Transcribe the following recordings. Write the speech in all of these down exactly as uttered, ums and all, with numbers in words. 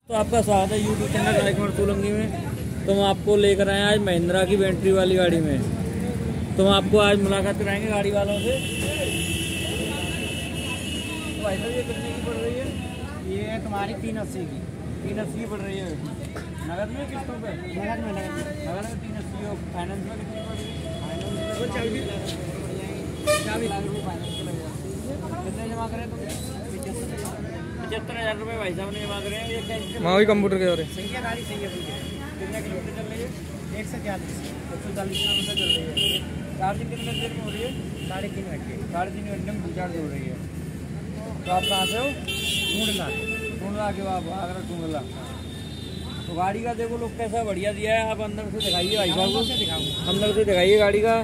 तो आपका स्वागत है यूट्यूब चैनल राजकुमार सोलंकी में। तो हम आपको लेकर आए आज महिंद्रा की बैटरी वाली गाड़ी में। तो हम आपको आज मुलाकात कराएंगे गाड़ी वालों से। तो भाई साहब ये कितने की पड़ रही है? ये है तुम्हारी तीन अस्सी की तीन अस्सी की पड़ रही है। नगद में किस्तों पे? नगद में नगद में नगद में तीन अस्सी और फाइनेंस में कितनी पड़ रही है? फाइनेंस में चालीस चालीस लाख रुपये फाइनेंस में लग जाते हैं। कितने जमा करें तुम? पचहत्तर हज़ार रुपये भाई साहब ने जमा करे हैं। ये कैसे मैं वही कंप्यूटर के दौरे सही है गाड़ी सही है बिल्कुल। कितने किलोमीटर चल रही है? एक सौ चालीस एक सौ चालीस किलोमीटर चल रही है। चार्जिंग कितने देर में हो रही है? साढ़े तीन घंटे साढ़े तीन घंटे में रिचार्ज हो रही है। तो आप कहाँ से हो? ढूंढना टूंडला के बाद आगरा टूंडला। तो गाड़ी का देखो लोग कैसा बढ़िया दिया है। आप अंदर से दिखाइए भाई साहब को, से दिखाऊंगा। अंदर से दिखाइए गाड़ी का,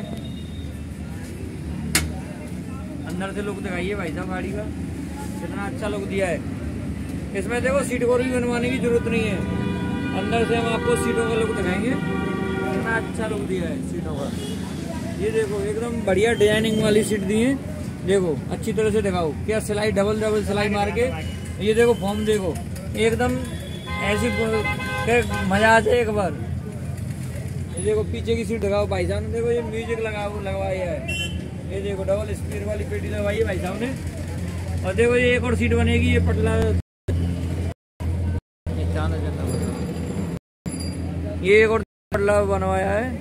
अंदर से लुक दिखाइए भाई साहब गाड़ी का, कितना अच्छा लुक दिया है। इसमें देखो सीट कवर भी बनवाने की जरूरत नहीं है। अंदर से हम आपको सीटों का लुक दिखाएंगे, कितना अच्छा लुक दिया है सीटों का। ये देखो एकदम बढ़िया डिजाइनिंग वाली सीट दी है। देखो अच्छी तरह से दिखाओ, क्या सिलाई डबल डबल सिलाई मार के। ये देखो फॉर्म देखो एकदम ऐसी मजा आ जाए एक बार। ये देखो पीछे की सीट दिखाओ भाई साहब ने, देखो ये म्यूजिक लगा लगवाया है। ये देखो डबल स्पीड वाली पेटी लगवाई है भाई साहब ने। और देखो ये एक और सीट बनेगी, ये पटला ये एक और पटला बनवाया है।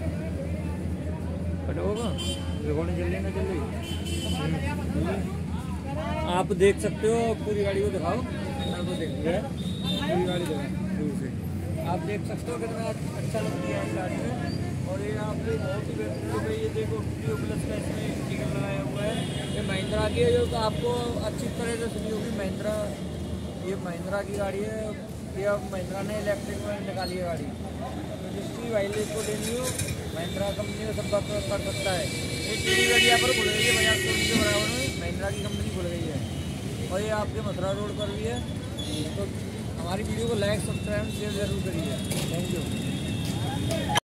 होगा रिकॉर्डिंग चल रही ना चल रही, आप देख सकते हो। पूरी गाड़ी को दिखाओ, को देख लिया पूरी गाड़ी दिखाओ दूर से, आप देख सकते हो कितना अच्छा लग रहा है गाड़ी में। और ये आपको बहुत ही बेहतर है। ये देखो वीडियो प्लस का इसमें स्टिकर लगाया हुआ है। ये महिंद्रा की है, जो तो आपको अच्छी तरह से सुनी होगी। महिंद्रा, ये महिंद्रा की गाड़ी है। ये अब महिंद्रा ने इलेक्ट्रिक में निकाली है गाड़ी। तो जिसकी वाइलेज को लेनी हो महिंद्रा कंपनी में सब कर सकता है। ये टीवी वगैरह पर खुल गई है, बजाज शोरूम के बराबर में महिंद्रा की कंपनी खुल गई है। और ये आपके मथुरा रोड पर भी है। तो हमारी वीडियो को लाइक सब्सक्राइब शेयर जरूर करिए। Thank you.